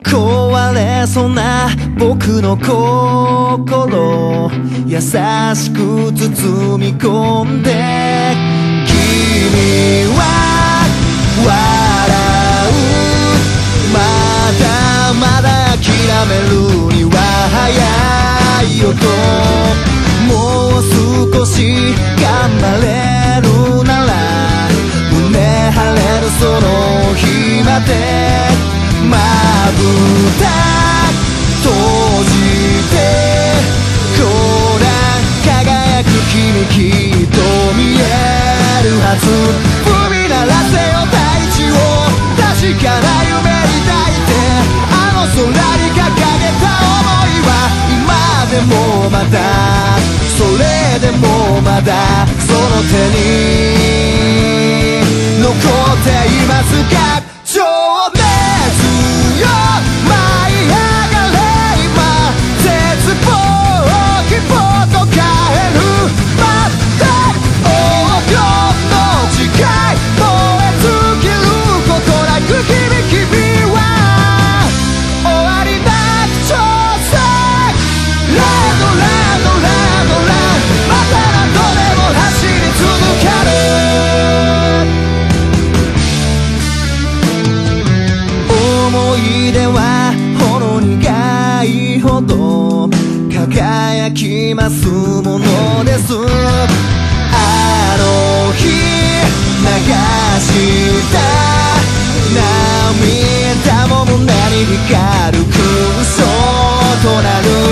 壊れそうな僕の心優しく包み込んで君は笑うまだまだ諦めるには早いよともう少し頑張れるなら胸張れるその日までまぶた閉じてほら輝く君きっと見えるはず踏み鳴らせよ大地を確かな夢に抱いてあの空に掲げた想いは今でもまだそれでもまだその手に残っていますか情熱よ舞い上がれ今絶望を希望と変えるまた黄金の誓い燃え尽きることなく君は終わりなき挑戦ランドランドランドランまた何度でも走り続ける思い出はほろ苦いほど輝きますものですあの日流した涙も胸に光る空想となる